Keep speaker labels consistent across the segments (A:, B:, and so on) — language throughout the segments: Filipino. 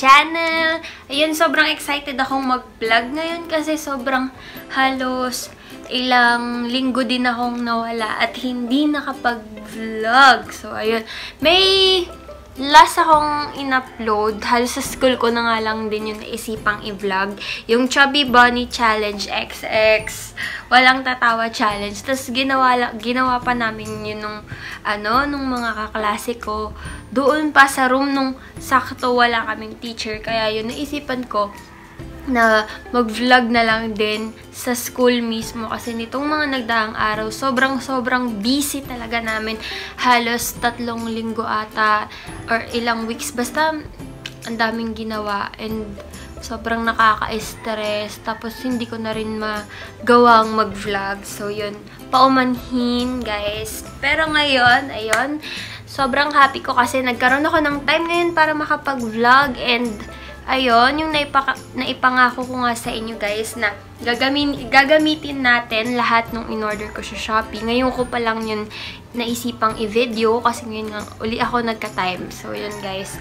A: channel! Ayun, sobrang excited akong mag-vlog ngayon kasi sobrang halos ilang linggo din akong nawala at hindi nakapag-vlog. So, ayun. May last akong in-upload. Halos sa school ko na nga lang din yung naisipang i-vlog. Yung Chubby Bunny Challenge XX. Walang tatawa challenge. Tapos ginawa pa namin yun nung mga kaklase ko. Doon pa sa room nung sakto wala kaming teacher. Kaya yun, naisipan ko na mag-vlog na lang din sa school mismo. Kasi nitong mga nagdaang araw, sobrang busy talaga namin. Halos 3 linggo ata or ilang weeks. Basta ang daming ginawa and sobrang nakaka-stress. Tapos hindi ko na rin magawang mag-vlog. So yun, paumanhin guys. Pero ngayon, ayun, sobrang happy ko kasi nagkaroon ako ng time ngayon para makapag-vlog and ayun, yung naipangako ko nga sa inyo guys na gagamitin natin lahat ng in-order ko sa Shopee. Ngayon ko pa lang yun naisipang i-video kasi ngayon nga uli ako nagka-time. So yun guys.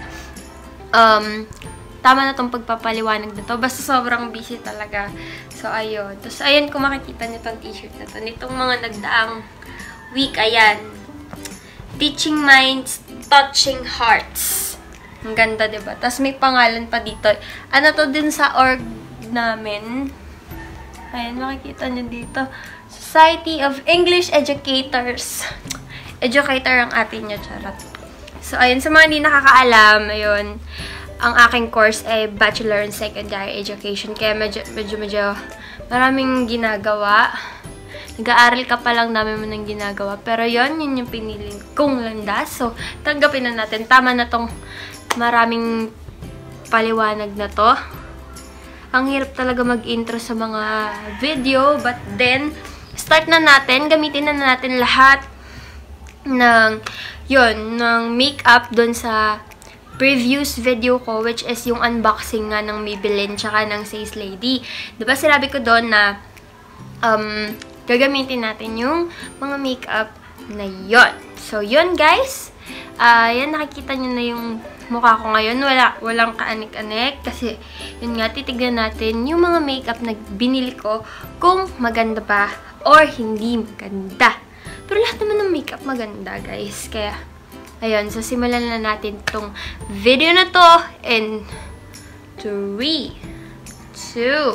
A: Tama na tong pagpapaliwanag na to. Basta sobrang busy talaga. So ayun. Tapos ayun, kung makikita nyo tong t-shirt na to. Nitong mga nagdaang week, ayan. Teaching Minds, Touching Hearts. Ang ganda, diba? Tapos may pangalan pa dito. Ano to din sa org namin. Ayan, makikita nyo dito. Society of English Educators. Educator ang atin nyo, charot. So, ayun, sa mga hindi nakakaalam, ayun, ang aking course ay Bachelor in Secondary Education. Kaya medyo maraming ginagawa. Nag-aaral ka pa lang namin mo ng ginagawa. Pero yun yung piniling kong landas. So, tanggapin na natin. Tama na tong maraming paliwanag na to. Ang hirap talaga mag-intro sa mga video. But then, start na natin. Gamitin na natin lahat ng makeup dun sa previous video ko, which is yung unboxing nga ng Maybelline tsaka ng Says Lady. Diba sinabi ko doon na gagamitin natin yung mga makeup na yon. So, yun guys. Yan, nakikita nyo na yung mukha ko ngayon. Walang kaanik-anik. Kasi, yun nga, titignan natin yung mga makeup na binili ko kung maganda ba or hindi maganda. Pero lahat naman ng makeup maganda, guys. Kaya, ayun. So, simulan na natin tong video na to. In 3, 2,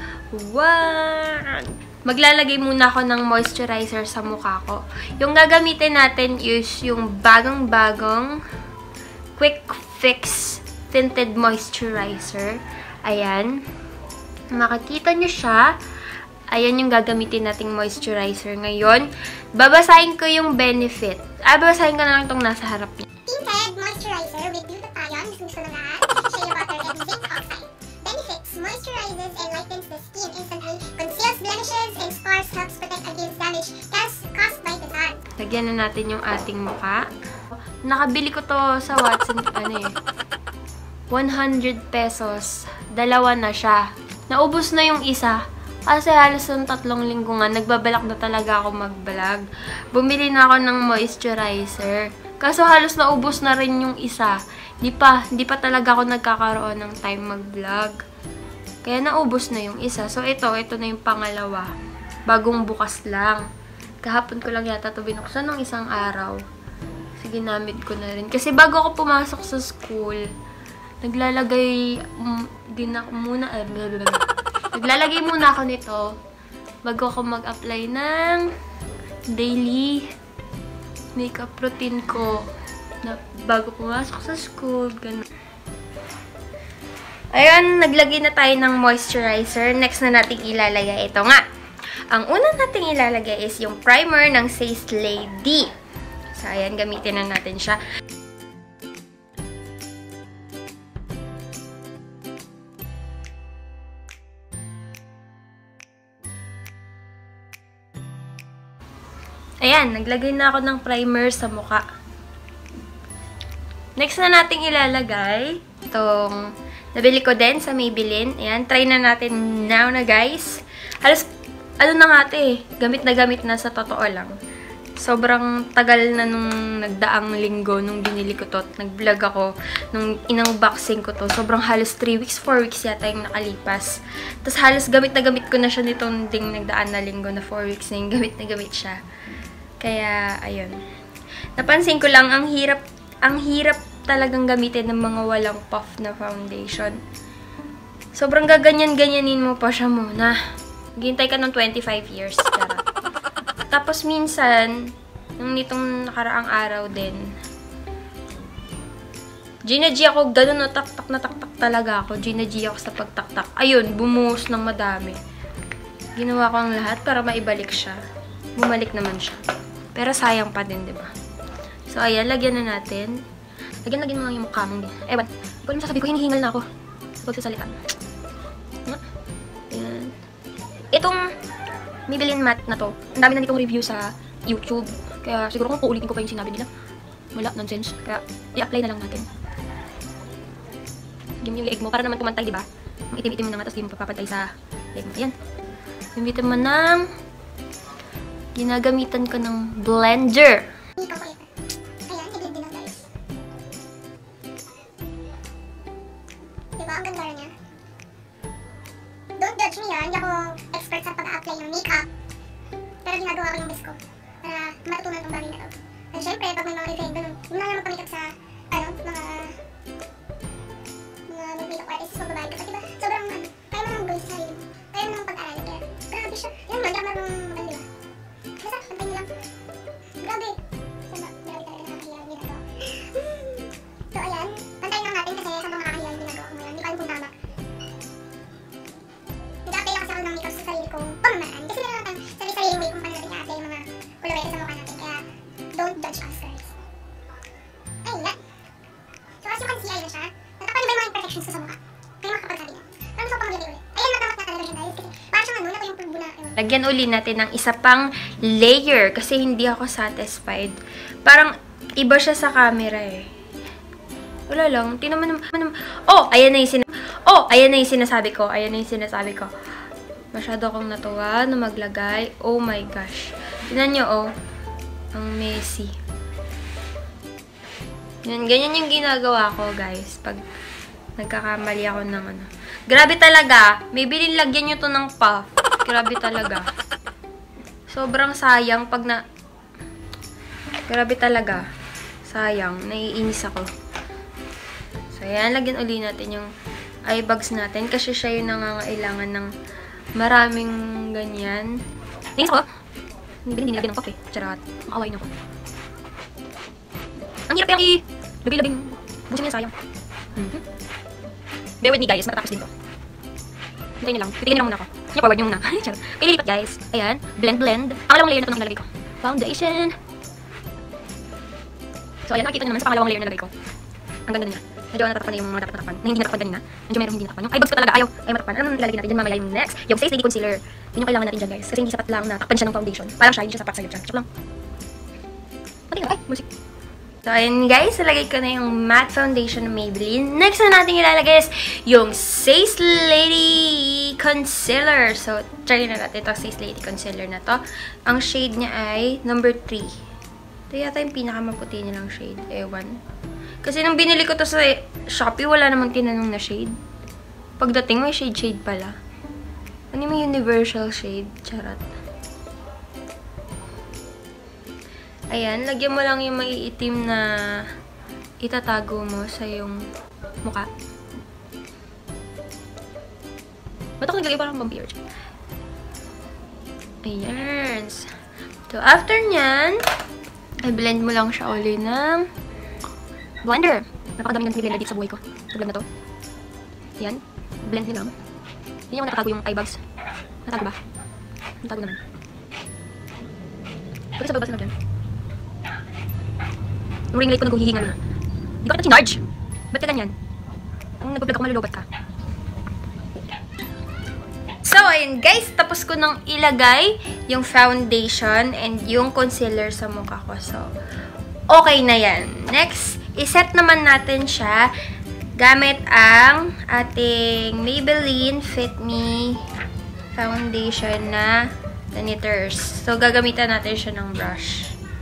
A: 1... Maglalagay muna ako ng moisturizer sa mukha ko. Yung gagamitin natin is yung bagong-bagong Quick Fix Tinted Moisturizer. Ayan. Makikita nyo siya. Ayan yung gagamitin nating moisturizer ngayon. Babasahin ko yung benefit. Babasahin ko na lang itong nasa harap niya.
B: Tinted Moisturizer with glutathione. Gusto na lahat. Shea butter and zinc oxide. Benefits. Moisturizes and lightens the skin instantly. Conceals blemishes and scars. Helps protect against damage caused by the sun.
A: Lagyan na natin yung ating mukha. Nakabili ko to sa Watson, 100 pesos. Dalawa na siya. Naubos na yung isa. Kasi halos ng 3 linggo nga, nagbabalak na talaga ako mag-vlog. Bumili na ako ng moisturizer. Kaso halos naubos na rin yung isa. Di pa talaga ako nagkakaroon ng time mag-vlog. Kaya naubos na yung isa. So ito na yung pangalawa. Bagong bukas lang. Kahapon ko lang yata ito binuksan ng isang araw. Sige, ginamit ko na rin. Kasi bago ako pumasok sa school, naglalagay muna ako nito bago ako mag-apply ng daily makeup routine ko na bago pumasok sa school. Ganun. Ayun, naglagay na tayo ng moisturizer. Next na natin ilalagay ito nga. Ang una natin ilalagay is yung primer ng Says Lady. So, ayan, gamitin na natin siya. Ayan, naglagay na ako ng primer sa mukha. Next na natin ilalagay itong nabili ko din sa Maybelline. Ayan, try na natin now na guys. Halos, ano na nga ito eh, gamit na sa totoo lang. sobrang tagal na nung nagdaang linggo nung binili ko to. Nag-vlog ako nung inunboxing ko to. Sobrang halos 3 weeks, 4 weeks yata yung nakalipas. Tapos halos gamit na gamit ko na siya nitong ding nagdaan na linggo na 4 weeks na yung gamit na gamit siya. Kaya, ayun. Napansin ko lang, ang hirap talagang gamitin ng mga walang puff na foundation. Sobrang gaganyan-ganyanin mo pa siya muna. Gintay ka ng 25 years. Tapos minsan, nung nitong nakaraang araw din, G ako, ganun na taktak talaga ako. G ako sa pagtaktak. Ayun, bumuhos ng madami. Ginawa ko ang lahat para maibalik siya. Bumalik naman siya. Pero sayang pa din, diba? So, ayan, lagyan na natin. Lagyan mo lang yung mukha mong din. Ewan, ikaw naman sasabi ko, hinihingal na ako sa pagsasalita. Ayan. Itong Maybelline matte na to, ang dami na nitong review sa YouTube. Kaya siguro kung uulitin ko pa yung sinabi nila, wala, nonsense. Kaya i-apply na lang natin. Game yung leeg mo para naman tumantay, diba? Ang itim-itim mo na nga, tapos di mo papapantay sa leeg mo. Ayan. Gamitan mo ng ginagamitan ko ng blender.
B: Ayan, i-blend din lang guys. Diba, ang ganda niya. Don't judge me yan, hindi ako expert sa pag-a-apply ng makeup. Pero ginagawa ko yung best ko para matutunan itong bagay na to. At syempre, pag may mga event, ganun, yung lang naman pamikap sa, mga mag-makeup artist sa babae. Kasi diba, sobrang, kaya mo naman gawin sa sarili mo. Kaya mo naman pag-aralan. Kaya, grabe siya. Yan man, kaya marunong diba? Basta, pantay niyo lang. Grabe. Grabe talaga nakakahiya yung ginagawa. So, ayan. Pantayin lang natin kasi sobrang nakakahiya yung ginagawa ko ngayon. Hindi ko alam kung tama. Nag-apply lang kasi ako ng makeup sa sarili kong pamamaraan. Kasi meron natin sarili-sariling way kung paano natin i-apply yung mga colorete sa mukha natin. Kaya, don't judge us, guys. Ayan. So, as you can see, ayun siya. Natapan niyo ba yung mga imperfections ko sa mukha? Kaya makakapagsabi niyo. Pero gusto ko pang maglagay ulit. Ayan, matamat na talaga siya, guys. Kasi parang siyang ano, yung pulbo na.
A: Lagyan uli natin ng isa pang layer kasi hindi ako satisfied. Parang iba siya sa camera eh. Wala lang. Tingnan mo naman. Oh, ayan na yung sinasabi ko. Masyado akong natuwa na maglagay. Oh my gosh. Tingnan nyo, oh. Ang messy. Ganyan yung ginagawa ko, guys. Pag nagkakamali ako ng ano. Grabe talaga. May lagyan nyo to ng puff. Grabe talaga. Sobrang sayang pag na... Grabe talaga. Sayang. Naiinis ako. So, ayan. Lagyan uli natin yung eye bags natin. Kasi siya yung nangangailangan ng maraming ganyan. Nainis ako. Hindi nilagyan ng puff eh. Charot. Makaway na ko. Ang hirap yung i-labi-labing. Busin niya sayang. Bear with me guys. Matatapos din to. Hintayin niyo lang. Titigin niyo lang muna ako. Forward niyo muna. Pililipat guys. Ayan. Blend. Pangalawang layer na ito nang nalagay ko. Foundation. So ayan. Nakikita niyo naman sa pangalawang layer na nalagay ko. Ang ganda niya. Medyo natatakpan na yung mga natatakpan. Na hindi natatakpan kanina. Medyo meron hindi natatakpan. Yung eye bags ko talaga ayaw matakpan. Ano nilalagay natin dyan mamaya yung next? Yung Face Lady Concealer. Yun yung kailangan natin dyan guys. Kasi hindi sapat lang na takpan siya ng foundation. Parang siya, hindi siya sapat sa'yo dyan. Chok lang. Pati na. Ay, musik. So, ayun guys, nalagay ko na yung matte foundation ng Maybelline. Next na natin ilalagay is yung Face Lady Concealer. So, try na natin ito, Face Lady Concealer na to. Ang shade niya ay number 3. Ito yata yung pinakamaputi nilang shade. Ewan. Kasi nung binili ko to sa Shopee, wala namang tinanong na shade. Pagdating, may shade pala. Ano yung universal shade? Charot. Ayan, lagyan mo lang yung maiitim na itatago mo sa yung mukha. Ba't ako naglagay parang vampire? Ayan. So, after nyan, i-blend mo lang siya uli ng blender. Napakadami ng blender dito sa buhay ko. Sa vlog na to. Ayan. Blend nyo lang. Hindi ako natatago yung eye bags. Natago ba? Natago naman. Pwede sa babasa na dyan. Yung ring light ko naghuhihinga na. Di ba kita chinarge? Ba't ka ganyan? Kung nag-vlog ako malulubat ka. So, ayun guys. Tapos ko nang ilagay yung foundation and yung concealer sa mukha ko. So, okay na yan. Next, iset naman natin siya gamit ang ating Maybelline Fit Me foundation na Knitters. So, gagamitan natin siya ng brush.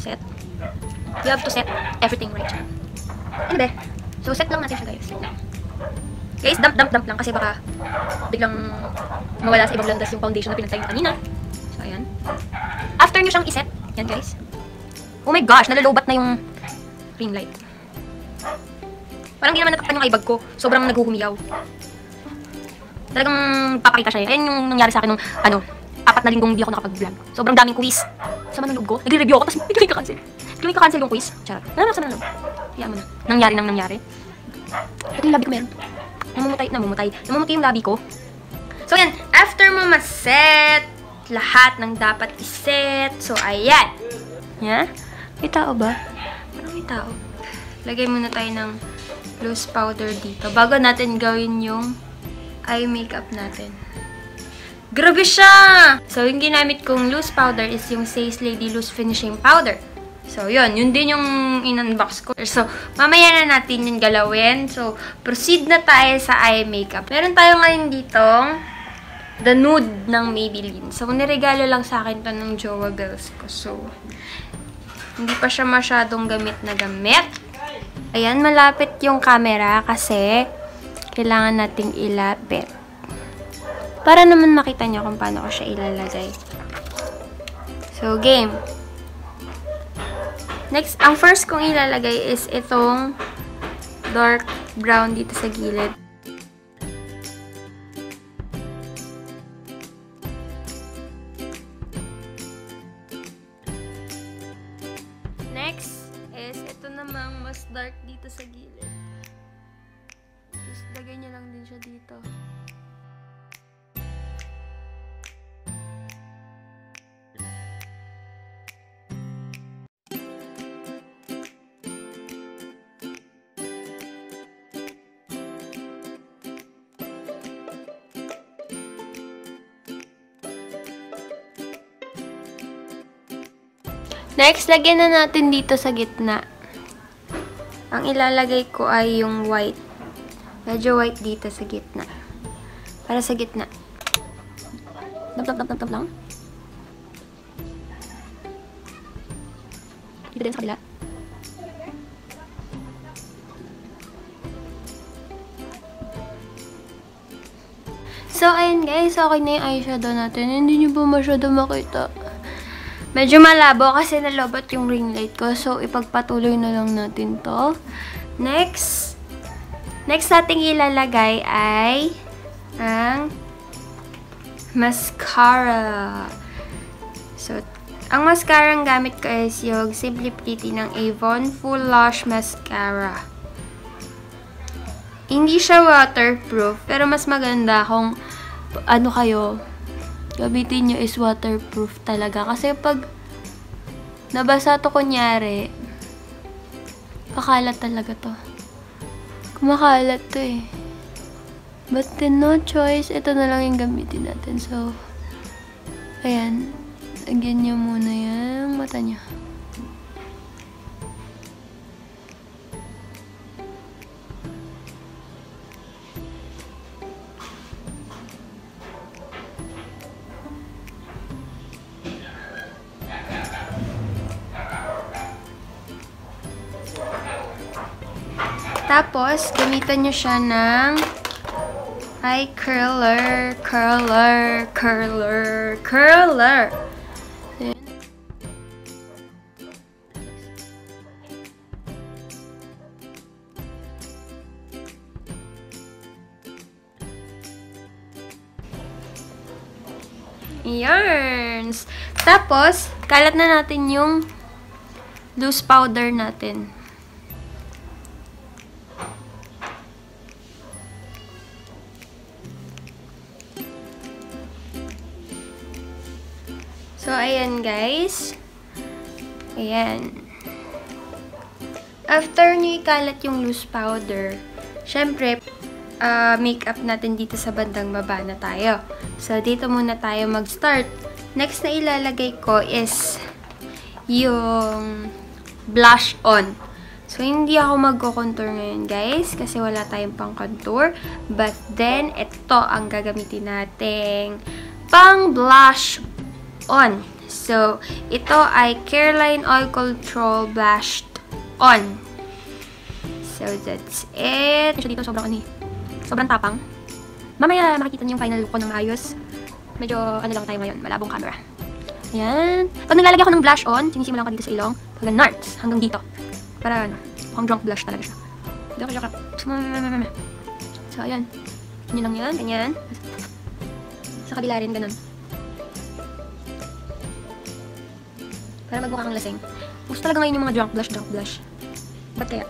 A: Set. You have to set everything right siya. Ano ba? So, set lang natin siya, guys. Guys, dump lang kasi baka biglang mawala sa ibang landas yung foundation na pinagtayo kanina. So, ayan. After nyo siyang iset, yan guys. Oh my gosh, nalalobat na yung ring light. Parang hindi naman natakpan yung eyebag ko. Sobrang naghuhumiyaw. Talagang papakita siya. Ayan yung nangyari sa akin nung, 4 na linggong hindi ako nakapag-vlog. Sobrang daming quiz. Sama ng loob ko. Nagre-review ako, tapos biglang ka-cancel. Biglang ka-cancel yung quiz. Charot. Sama ng loob. Kaya mo na. Nangyari. Ito yung labi ko meron. Namumutay yung labi ko. So, yan. After mo ma-set lahat ng dapat i-set. So, ayan. Yan. May tao ba? Parang may tao. Lagay muna tayo ng loose powder dito. Bago natin gawin yung eye makeup natin. Grabe siya! So, yung ginamit kong loose powder is yung Says Lady Loose Finishing Powder. So, yun din yung in-unbox ko. So, mamaya na natin yung galawin. So, proceed na tayo sa eye makeup. Meron tayo ngayon dito, the nude ng Maybelline. So, niregalo lang sa akin to ng jowa girls ko. So, hindi pa siya masyadong gamit na gamit. Ayan, malapit yung camera kasi kailangan nating ilapit. Para naman makita nyo kung paano ko siya ilalagay. So, game. Next, ang first kong ilalagay is itong dark brown dito sa gilid. Next is ito namang mas dark dito sa gilid. Just lagay nyo lang din siya dito. Next, lagyan na natin dito sa gitna. Ang ilalagay ko ay yung white. Medyo white dito sa gitna. Para sa gitna. Damp lang. Dito din sa kabila. So, ayun guys. Okay na yung eyeshadow natin. Hindi nyo ba masyado makita? Medyo malabo kasi nalobot yung ring light ko. So, ipagpatuloy na lang natin to. Next nating ilalagay ay ang mascara. So, ang mascara ang gamit ko is yung Simply Pretty ng Avon Full Lash Mascara. Hindi siya waterproof, pero mas maganda kung gamitin nyo is waterproof talaga. Kasi pag nabasa to kunyari, kakalat talaga to. Kumakalat to eh. But then no choice, ito na lang yung gamitin natin. So, ayan. Lagyan nyo muna yung mata nyo. Tapos, gamitan nyo siya ng eye curler. Ayan. Yarns! Tapos, kalat na natin yung loose powder natin. So, ayan guys. Ayan. After nyo ikalat yung loose powder, syempre, makeup natin dito sa bandang baba na tayo. So, dito muna tayo mag-start. Next na ilalagay ko is yung blush on. So, hindi ako magko-contour ngayon guys, kasi wala tayong pang-contour. But then, ito ang gagamitin nating pang-blush on. So, ito ay Careline Oil Control Blush On. So, that's it. Dito, sobrang sobrang tapang. Mamaya makikita niyo yung final look ko ng maayos. Medyo, lang tayo ngayon, malabong camera. Ayan. Pag naglalagay ako ng blush on, sinisimulan ko dito sa ilong, hanggang nards, hanggang dito. Para, mukhang drunk blush talaga siya. Joke. So, ayan. Yun lang yan, ganyan. Sa kabila rin, ganun. Para magmukha kang lasing. Gusto talaga ngayon yung mga drunk blush. Ba't kaya?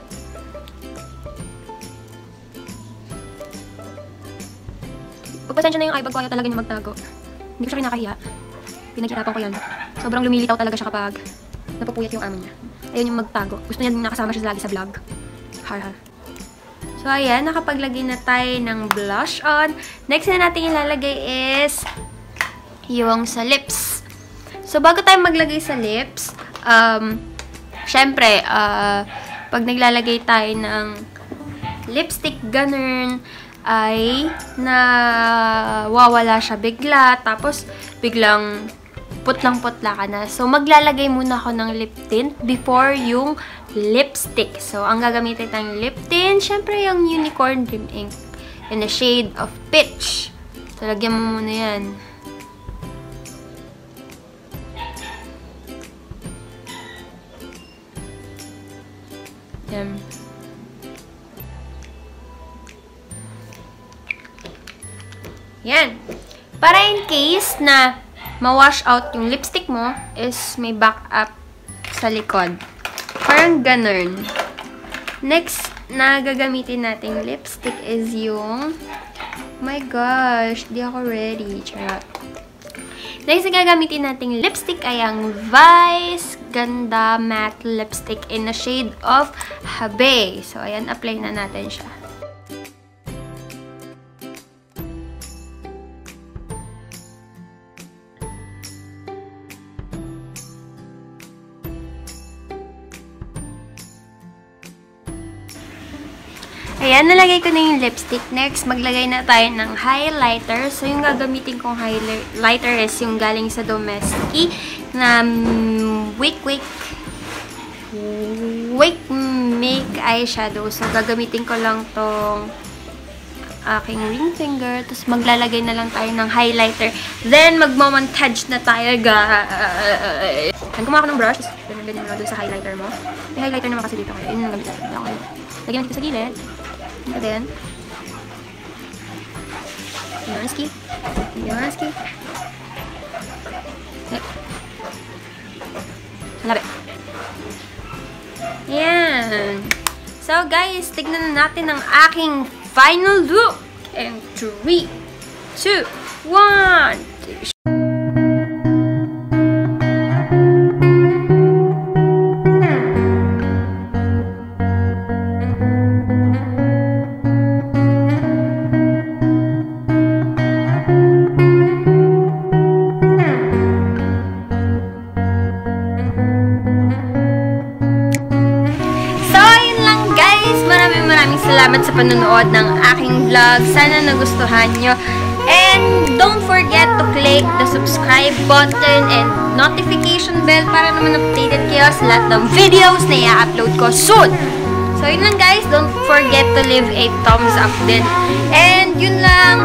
A: Pagpasensya na yung eyebag ko, ayaw talaga niya magtago. Hindi ko siya kinakahiya. Pinaghirapan ko yan. Sobrang lumilitaw talaga siya kapag napupuyat yung amo niya. Ayun yung magtago. Gusto niya nakasama siya lagi sa vlog. Har. So, ayan. Nakapaglagay na tayo ng blush on. Next na natin ilalagay is yung sa lips. So, bago tayo maglagay sa lips, syempre, pag naglalagay tayo ng lipstick, ganun, ay nawawala siya bigla, tapos biglang putlang-putla ka na. So, maglalagay muna ako ng lip tint before yung lipstick. So, ang gagamitin ng lip tint, syempre yung Unicorn Dream Ink in the shade of Peach. So, lagyan mo muna yan. Yan. Yan. Para in case na ma-wash out yung lipstick mo, is may backup sa likod. Parang ganun. Next na gagamitin nating lipstick is yung... Oh my gosh, di ako ready. Charot. Next na gagamitin nating lipstick ay ang Vice Ganda Matte Lipstick in the shade of Habe. So, ayan, apply na natin siya. Ayan, nalagay ko na yung lipstick. Next, maglagay na tayo ng highlighter. So, yung gagamitin kong highlighter is yung galing sa Domestic na Wake Make Eyeshadow. So, gagamitin ko lang tong aking ring finger. Tapos, maglalagay na lang tayo ng highlighter. Then, magmamontage na tayo, guys. Kumuha ko ng brush. Ganyan mo doon sa highlighter mo. May highlighter naman kasi dito. Yun yung gamitin. Lagyan natin sa gilid. And then, Yansky. Love it. Yan. So, guys, tignan na natin ang aking final look. And 3, 2, 1. Salamat sa panonood ng aking vlog. Sana nagustuhan nyo. And don't forget to click the subscribe button and notification bell para naman updated kayo sa lahat ng videos na i-upload ko soon. So, yun lang guys. Don't forget to leave a thumbs up din. And yun lang.